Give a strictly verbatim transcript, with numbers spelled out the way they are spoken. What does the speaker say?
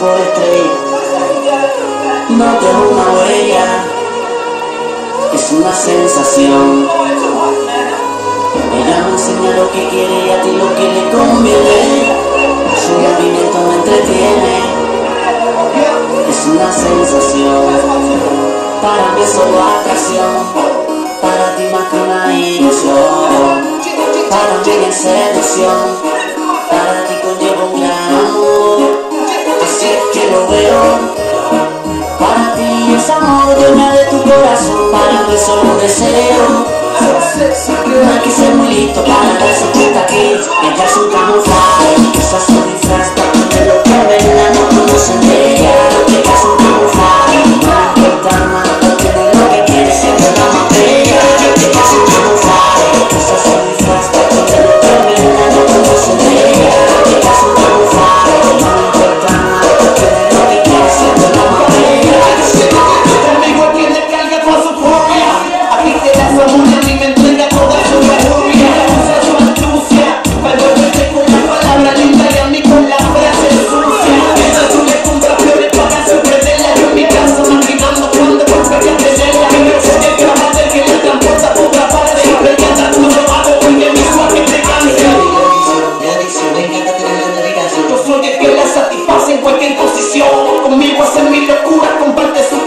por estrella, no dejo una huella, es una sensación. Ella me enseña lo que quiere y a ti lo que le conviene, su movimiento me entretiene, es una sensación. Para mí es solo atracción, para ti más que una ilusión. Para mí es seducción, para ti conlleva un gran amor. Así es que lo veo, para ti es amor, dueña de tu corazón. Para mí es solo un deseo, no hay que ser muy listo para darse cuenta que ella es un camuflaje, usa su disfraz para poner lo que venga, no conocen de ella, que ella es un camuflaje, no le importa nada, no tiene lo que quiere, siempre la más bella, que ella es un camuflaje, usa su disfraz para poner lo que venga, no conocen de ella, que ella es un camuflaje, no le importa nada, no tiene lo que quiere, siempre la más bella. Conmigo tiene carga con su fobia, a ti te das amor y a mí me entrega toda su rubia, usa su astucia, para volverte con la palabra linda y a mí con la frase sucia. Ella tú le compras flores para sorprenderla, yo en mi casa imaginando cuando volvería a tenerla. Yo soy el grabador que la transporta por otra parte, siempre que anda tú lo hago porque mi suave te cansa. Mi adicción, me encanta tener la dedicación. Yo soy el que la satisface en cualquier posición, conmigo hace mi locura, comparte su